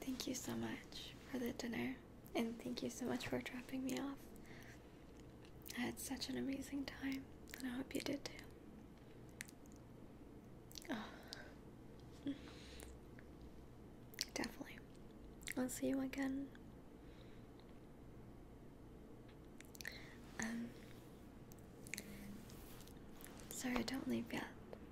Thank you so much for the dinner, and thank you so much for dropping me off. I had such an amazing time, and I hope you did too. Oh. Definitely. I'll see you again. Sorry, don't leave yet.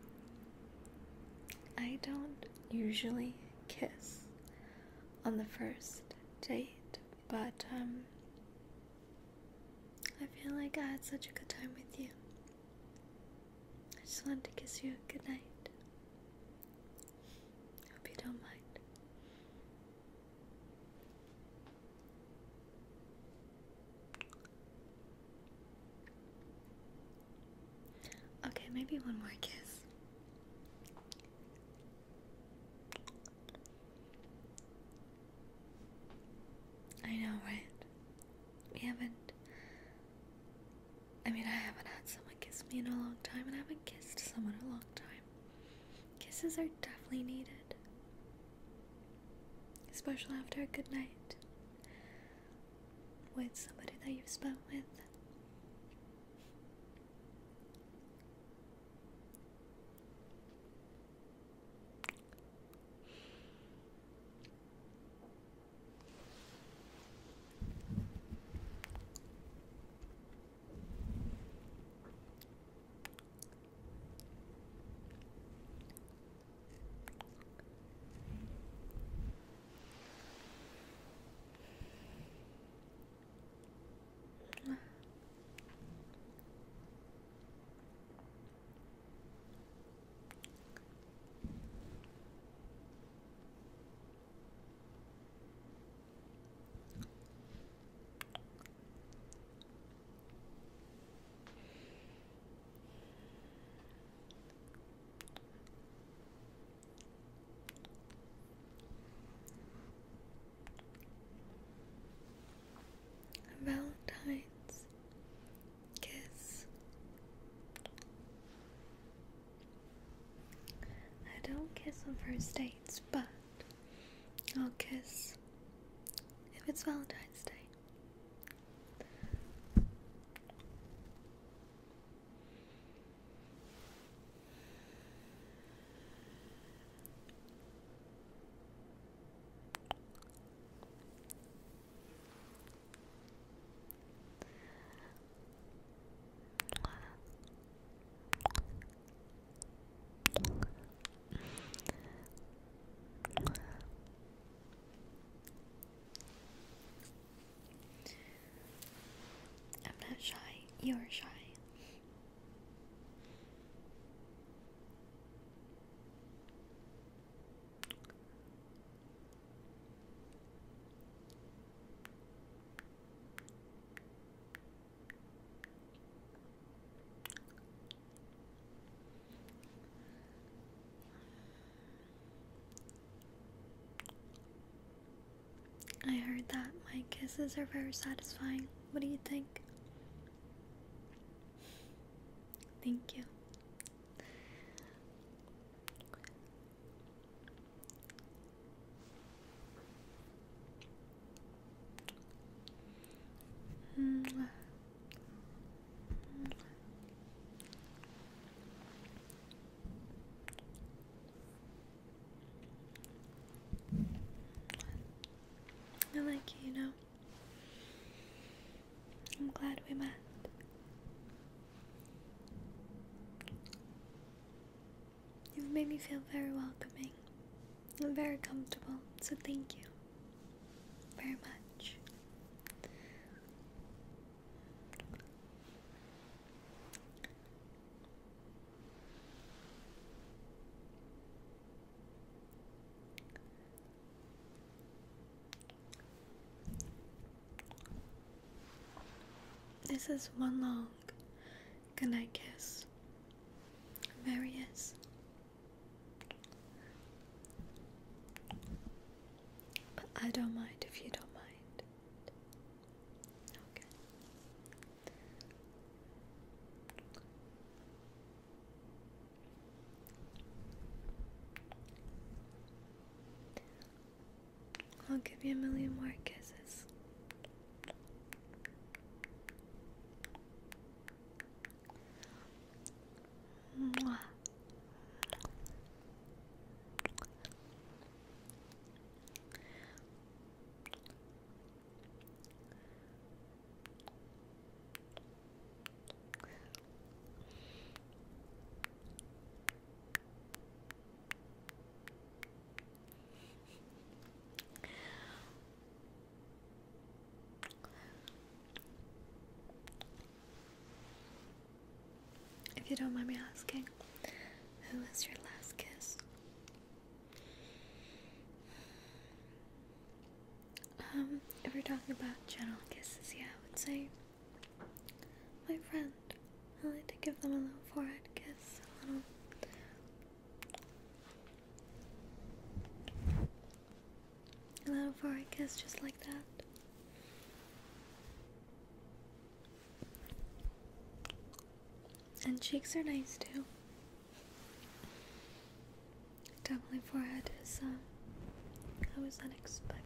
I don't usually kiss on the first date, but I feel like I had such a good time with you. I just wanted to kiss you a good night. Hope you don't mind. Okay, maybe one more kiss. I know, right? I haven't had someone kiss me in a long time, and I haven't kissed someone in a long time. Kisses are definitely needed, especially after a good night with somebody that you've spent with. Valentine's kiss. I don't kiss on first dates, but I'll kiss if it's Valentine's Day. I'm not shy, you're shy. I heard that my kisses are very satisfying. What do you think? Thank you. Mwah. I like you, you know. I'm glad we met. You've made me feel very welcoming and very comfortable, so thank you very much. This is one long goodnight kiss. It very is. But I don't mind if you don't mind. Okay. I'll give you a million more kisses. Mwah. If you don't mind me asking, who was your last kiss? If we're talking about general kisses, yeah, I would say my friend. I like to give them a little forehead kiss, a little forehead kiss just like that. And cheeks are nice too. Definitely forehead is always unexpected.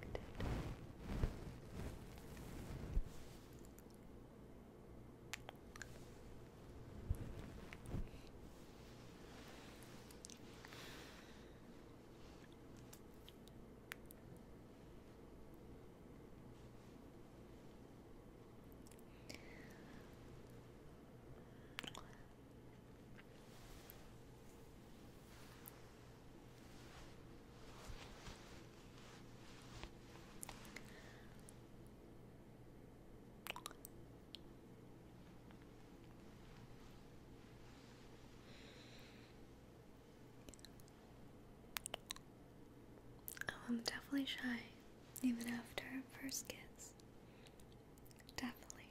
I'm definitely shy, even after our first kiss. Definitely.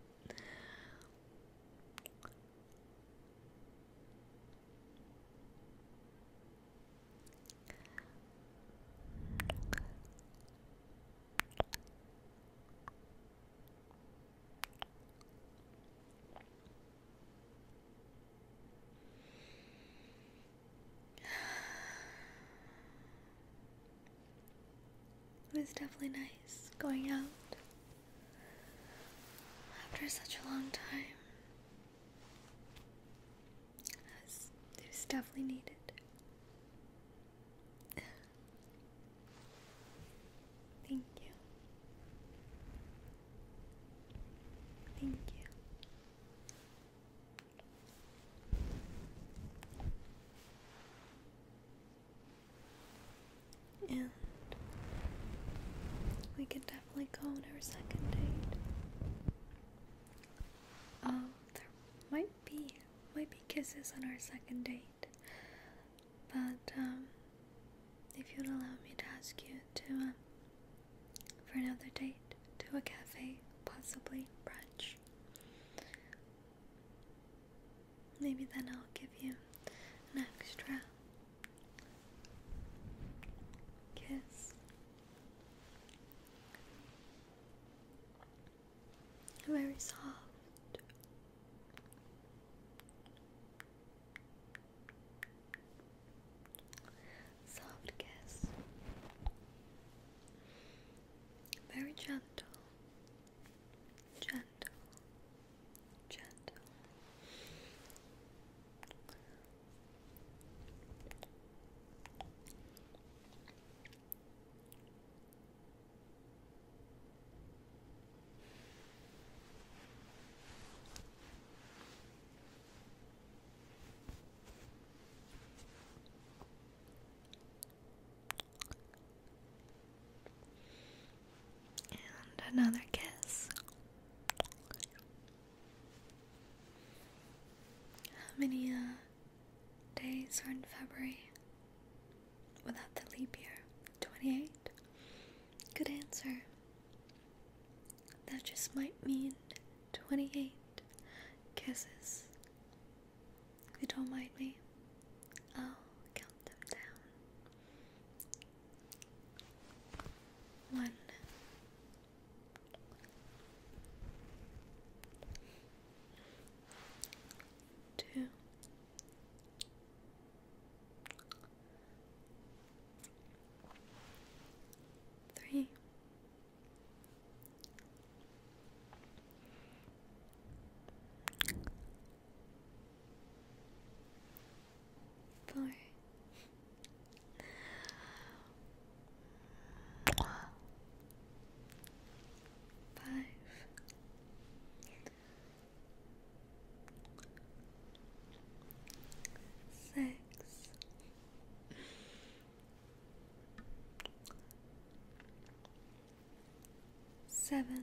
It was definitely nice going out after such a long time. It was definitely needed. Thank you. Thank you. And we can definitely go on our second date. There might be kisses on our second date, but if you'd allow me to ask you to for another date to a cafe, possibly brunch, maybe then I'll give you an extra kiss. Very soft. Soft kiss. Very gentle. Gentle. Gentle. And another kiss. How many days are in February without the leap year? 28? Good answer. That just might mean 28 kisses. If you don't mind me, I'll count them down. 1, 2, 3, 7,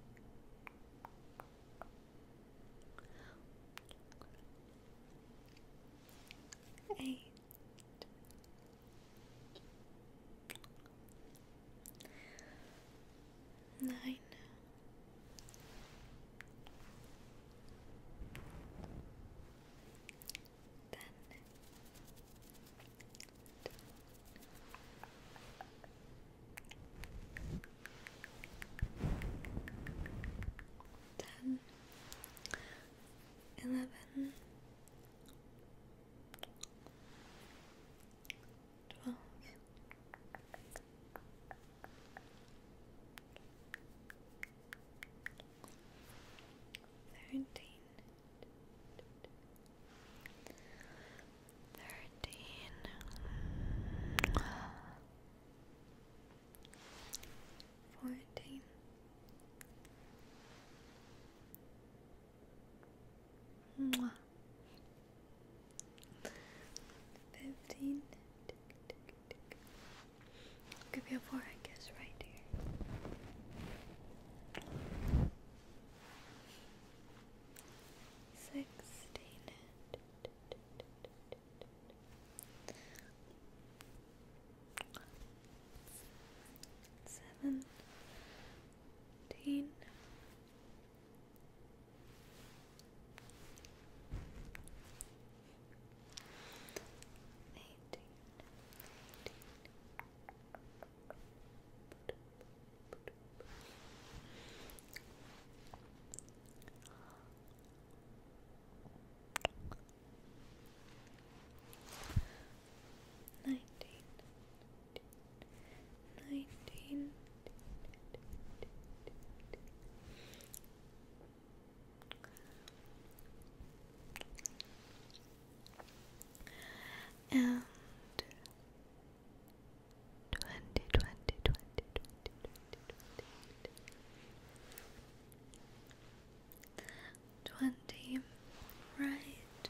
8, 9, 10, 11, 12, 13, 14, 15. I'll give you a forehead kiss right here. 16, 17, 18, 19, 19, and 20, right,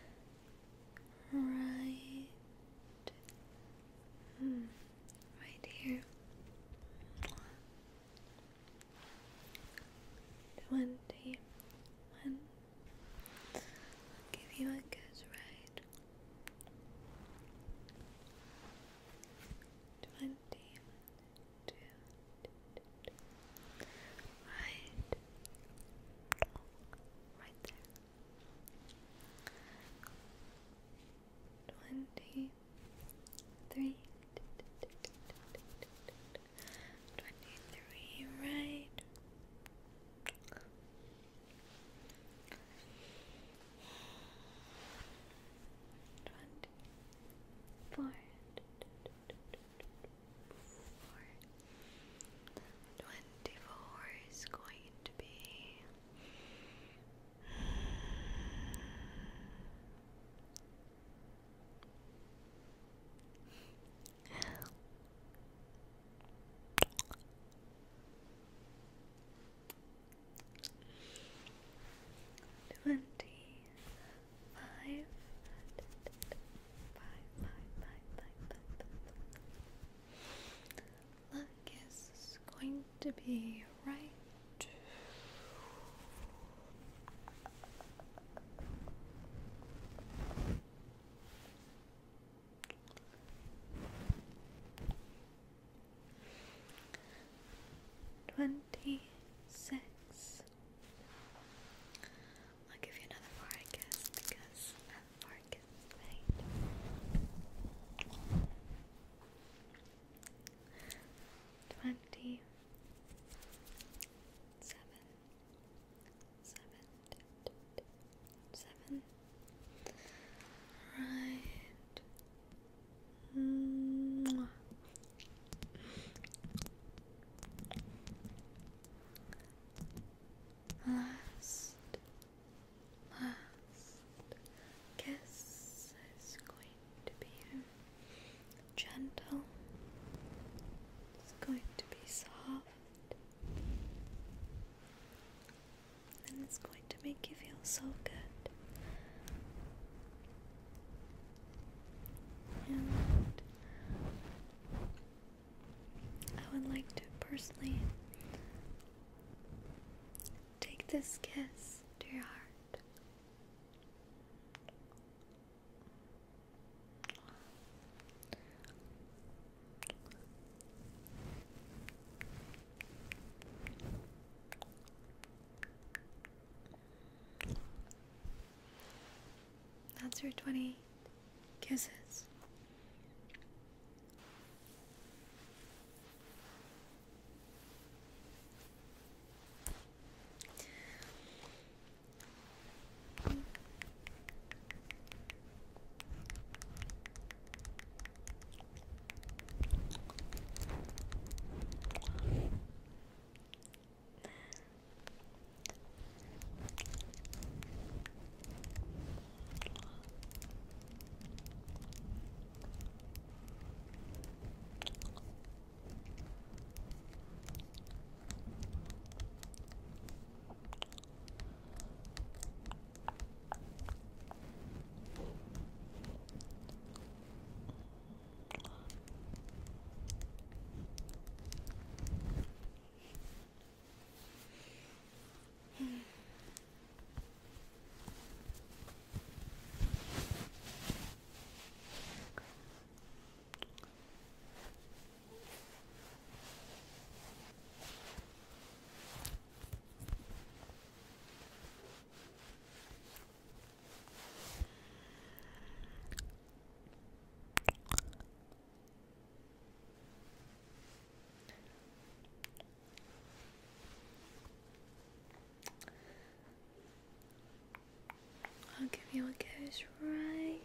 right here, 21, give you a kiss right, 22, right there, 23, 23, right, 24, 24 is going to be 25. Look is going to be right. 26. I'll give you another forehead kiss because forehead kiss is made. 27, 7, right. Mwah. Last kiss is going to be gentle. It's going to be soft. And it's going to make you feel so good. And I would like to personally this kiss to your heart. That's your 28 kisses. I'll give you a kiss right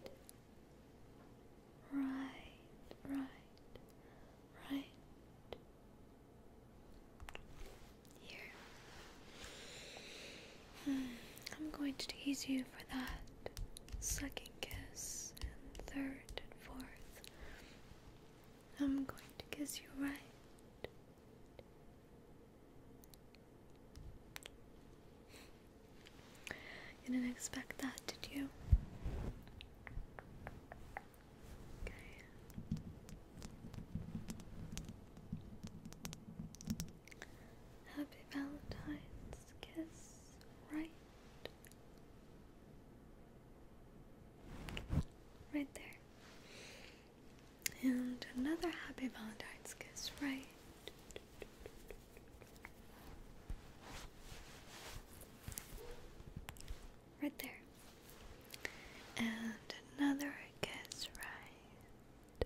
here. I'm going to tease you for that second kiss and third and fourth. I'm going to kiss you right. You didn't expect that, did you? Okay. Happy Valentine's kiss, right? Right there. And another happy Valentine's kiss, right? Right there. And another kiss, right?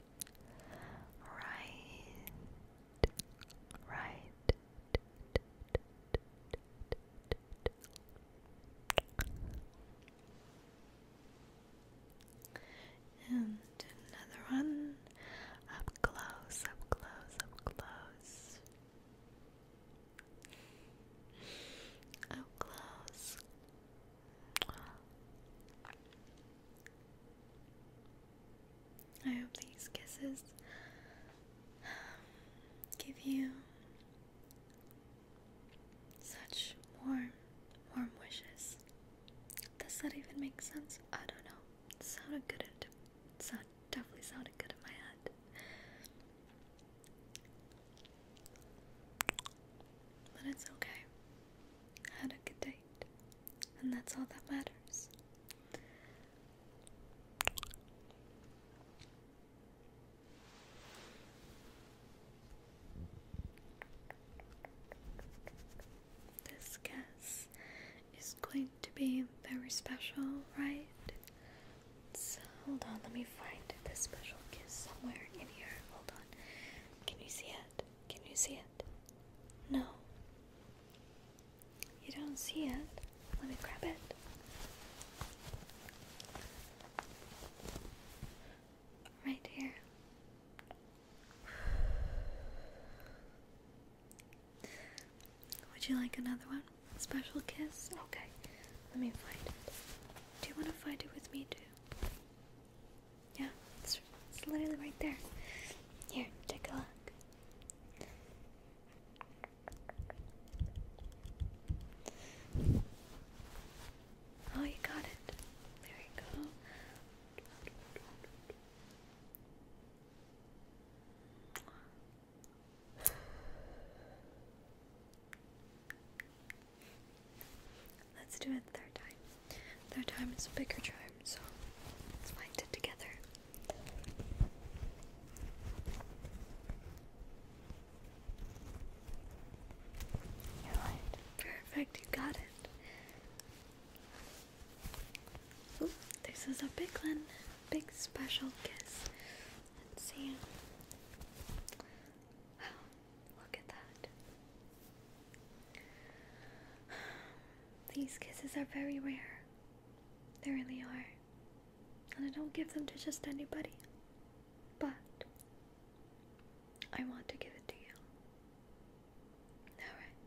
And another one. Up close, up close, up close. Up close. I hope these kisses give you such warm wishes. Does that even make sense? I don't know. It sounded good. Definitely sounded good in my head. But it's okay. I had a good date. And that's all that matters. This kiss is going to be very special, right? So, hold on, let me find this special kiss somewhere in here. Hold on. Can you see it? Can you see it? No. You don't see it? Let me grab it. Right here. Would you like another one? Special kiss? Okay. Let me find it. Do you want to find it with me too? Yeah, it's literally right there. Here, take a look. Oh, you got it. There you go. do it third time. Third time is a bigger charm, so let's find it together. Alright, perfect, you got it. Ooh, this is a big one, big special kiss. Let's see. Wow, look at that. These kisses are very rare. They really are. And I don't give them to just anybody. But I want to give it to you. Alright.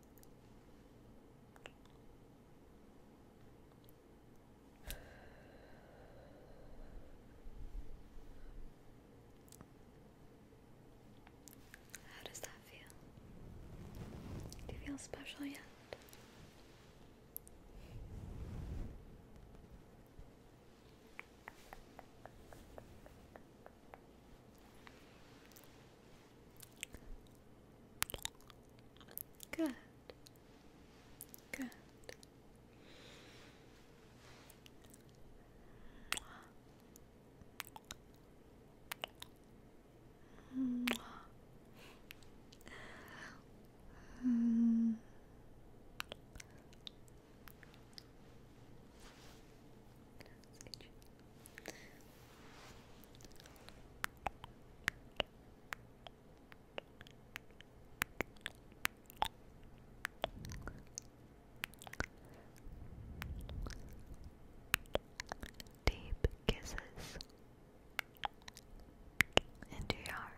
How does that feel? Do you feel special yet? Good. Good. Mwah. Mm. Deep kisses into your heart.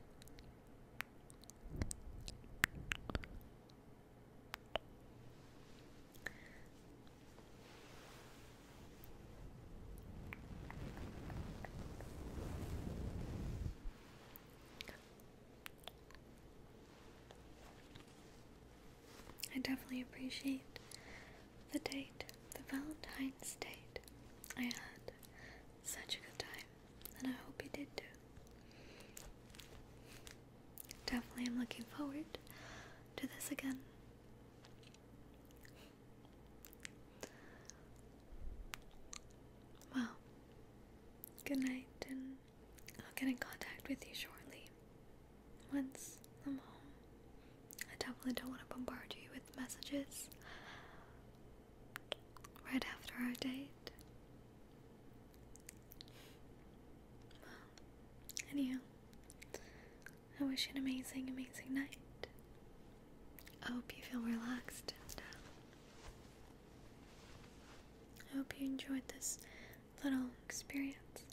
I definitely appreciate the date, the Valentine's date. I had such a good time, and I hope you did too. Definitely am looking forward to this again. Well, good night, and I'll get in contact with you shortly. Once I'm home, I definitely don't want to bombard you with messages right after our date. Well, anyhow, I wish you an amazing, amazing night. I hope you feel relaxed, and I hope you enjoyed this little experience.